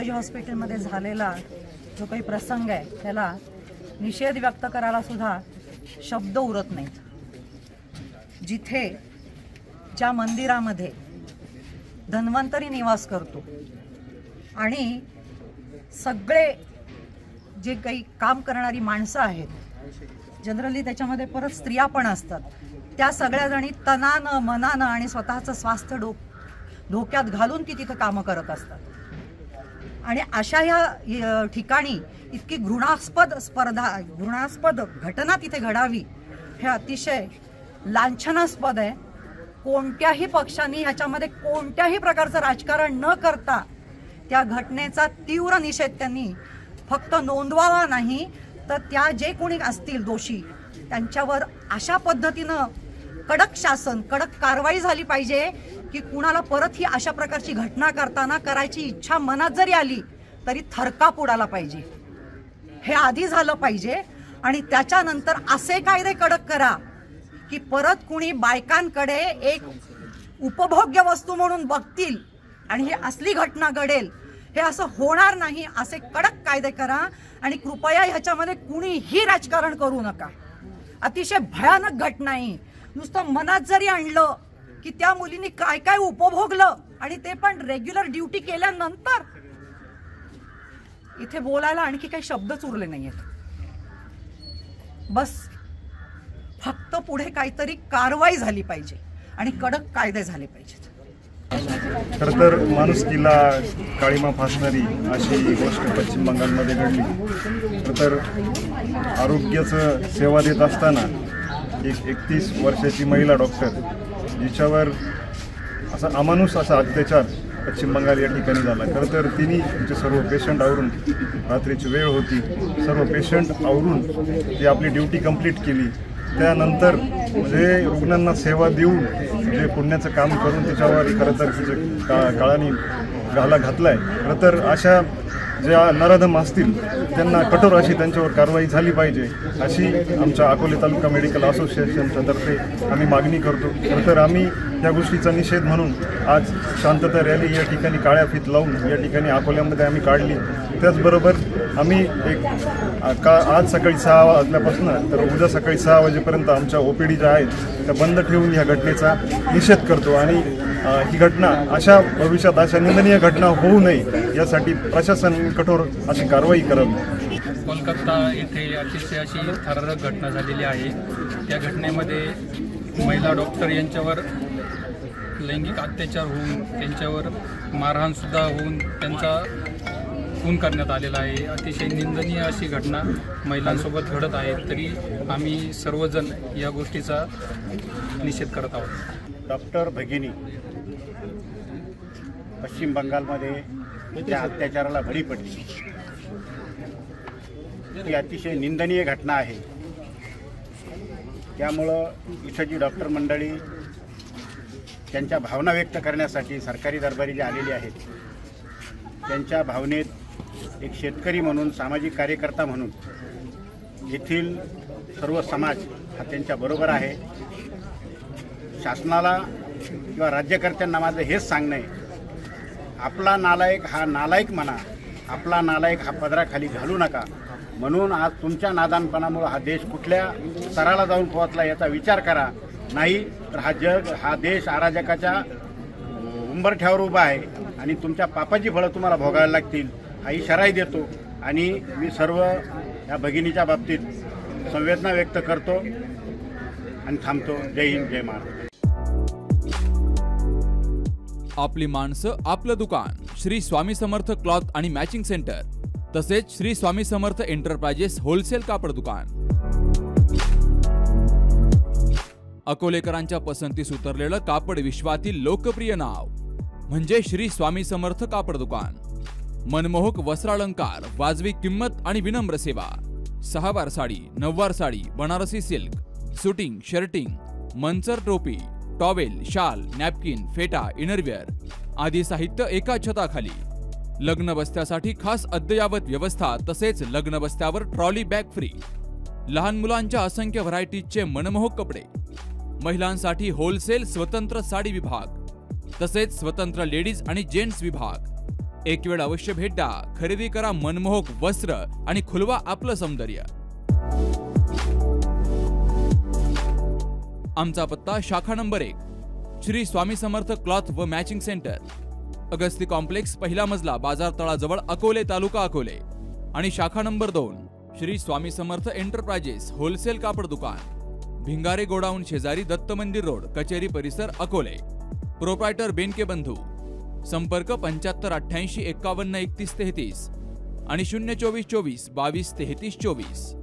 इंग्रजी हॉस्पिटलमध्ये झालेला जो काही प्रसंग आहे त्याला निषेध व्यक्त करायला सुद्धा शब्द उरत नाहीत। जिथे ज्या मंदिरामध्ये धन्वंतरी निवास करतो आणि सगळे जे काही काम करणारी माणसं आहेत, जनरली त्याच्यामध्ये परत स्त्रिया पण असतात, त्या सगळ्या जणी तनानं मनानं आणि स्वतःचं स्वास्थ्य धोक्यात घालून ती तिथे कामं करत असतात। आणि अशा ह्या ठिकाणी इतकी घृणास्पद घटना तिथे घडावी हे अतिशय लांछनास्पद आहे। कोणत्याही पक्षांनी ह्याच्यामध्ये कोणत्याही प्रकारचं राजकारण न करता त्या घटनेचा तीव्र निषेध त्यांनी फक्त नोंदवावा नाही तर त्या जे कोणी असतील दोषी त्यांच्यावर अशा पद्धतीनं कडक शासन कडक कारवाई झाली पाहिजे की कुणाला परत ही अशा प्रकारची घटना करताना करायची इच्छा मनात जरी आली तरी थरकाप उडाला पाहिजे। हे आधी झालं पाहिजे आणि त्याच्यानंतर असे कायदे कडक करा की परत कुणी बायकांकडे एक उपभोग्य वस्तू म्हणून बघतील आणि ही असली घटना घडेल हे असं होणार नाही, असे कडक कायदे करा आणि कृपया ह्याच्यामध्ये कुणीही राजकारण करू नका। अतिशय भयानक घटना आहे। नुसतं मनात जरी आणलं की त्या मुलींनी काय काय उपभोगलं आणि ते पण रेग्युलर ड्युटी केल्यानंतर, इथे बोलायला आणखी काही शब्दच उरले नाहीयेत। बस फक्त पुढे काहीतरी कारवाई झाली पाहिजे आणि कडक कायदे झाले पाहिजेत। खरं तर माणुसकीला काळीमा फासणारी अशी गोष्ट पश्चिम बंगालमध्ये घडली। खरं तर आरोग्याचं सेवा देत असताना एक 31 वर्षाची महिला डॉक्टर जिच्यावर असा अमानुष असा अत्याचार पश्चिम बंगाल या ठिकाणी झाला। खरं तर तिने तिचे सर्व पेशंट आवरून, रात्रीची वेळ होती, सर्व पेशंट आवरून ती आपली ड्युटी कंप्लीट केली। त्यानंतर म्हणजे रुग्णांना सेवा देऊन जे पुण्याचं काम करून त्याच्यावर खरं तर तिचे काळाने घाला घातलाय। खरं तर अशा ज्या नराधम असतील त्यांना कठोर अशी त्यांच्यावर कारवाई झाली पाहिजे अशी आमच्या अकोले तालुका मेडिकल असोसिएशनच्या तर्फे आम्ही मागणी करतो। खरं तर आम्ही या गोष्टीचा निषेध म्हणून आज शांतता रॅली या ठिकाणी काळ्या फीत लावून या ठिकाणी अकोल्यामध्ये आम्ही काढली। त्याचबरोबर आम्ही आज सकाळी 6 वाजल्यापासून तर उद्या सकाळी 6 वाजेपर्यंत आमच्या OPD ज्या आहेत त्या बंद ठेवून या घटनेचा निषेध करतो आणि ही घटना अशा भविष्यात अशा निंदनीय घटना होऊ नये यासाठी प्रशासन कठोर अशी कारवाई करावी। कोलकाता येथे अतिशय अशी थरारक घटना झालेली आहे। त्या घटनेमध्ये महिला डॉक्टर यांच्यावर लैंगिक अत्याचार होऊन त्यांच्यावर मारहाणसुद्धा होऊन त्यांचा खून करण्यात आलेला आहे। अतिशय निंदनीय अशी घटना महिलांसोबत घडत आहे, तरी आम्ही सर्वजण या गोष्टीचा निषेध करत आहोत। डॉक्टर भगिनी पश्चिम बंगालमध्ये त्या अत्याचाराला बळी पडली, ही अतिशय निंदनीय घटना आहे। त्यामुळं इथं जी डॉक्टर मंडळी त्यांच्या भावना व्यक्त करण्यासाठी सरकारी दरबारी जे आलेली आहेत त्यांच्या भावनेत एक शेतकरी म्हणून, सामाजिक कार्यकर्ता म्हणून येथील सर्व समाज हा त्यांच्या बरोबर आहे। शासनाला किंवा राज्यकर्त्यांना माझं हेच सांगणं आहे, आपला नालायक हा नालायक म्हणा, आपला नालायक हा पदराखाली घालू नका। म्हणून आज तुमच्या नादानपणामुळे हा देश कुठल्या स्तराला जाऊन पोहोचला याचा विचार करा, नाही तर हा देश अराजकाच्या उंबरठ्यावर उभा आहे आणि तुमच्या पापाची फळं तुम्हाला भोगायला लागतील हा इशारा देतो। आणि मी सर्व या भगिनीच्या बाबतीत संवेदना व्यक्त करतो आणि थांबतो। जय हिंद, जय महाराष्ट्र। आपली माणसं आपलं दुकान, श्री स्वामी समर्थ क्लॉथ आणि मॅचिंग सेंटर, तसेच श्री स्वामी समर्थ एंटरप्राइजेस होलसेल कापड दुकान। अकोलेकरांच्या पसंतीस उतरलेलं कापड विश्वातील लोकप्रिय नाव म्हणजे श्री स्वामी समर्थ कापड दुकान। मनमोहक वस्त्रालंकार, वाजवी किंमत आणि विनम्र सेवा। 6 वार साडी, 9 वार sari, Banarasi silk, suiting, shirting, Manchar टोपी, टॉवेल, शाल, नॅपकिन, फेटा, इनरवेअर आदी साहित्य एका छताखाली। लग्न बस्त्यासाठी खास अद्ययावत व्यवस्था, तसेच लग्न बस्त्यावर ट्रॉली बॅग फ्री। लहान मुलांच्या असंख्य व्हरायटीजचे मनमोहक कपडे। महिलांसाठी होलसेल स्वतंत्र साडी विभाग, तसेच स्वतंत्र लेडीज आणि जेंट्स विभाग। एक वेळ अवश्य भेट द्या, खरेदी करा मनमोहक वस्त्र आणि खुलवा आपलं सौंदर्य. आमचा पत्ता शाखा नंबर 1, श्री स्वामी समर्थ क्लॉथ व मॅचिंग सेंटर, अगस्ती कॉम्प्लेक्स, पहिला मजला, बाजार तळाजवळ, अकोले, तालुका अकोले. आणि शाखा number 2, Shri Swami Samarth enterprises wholesale कापड दुकान, भिंगारे गोडाऊन शेजारी, दत्त मंदिर रोड, कचेरी परिसर, अकोले. प्रोप्रायटर बेनके बंधू. संपर्क 75 88 51 31 33 आणि 024 24 22 33 24.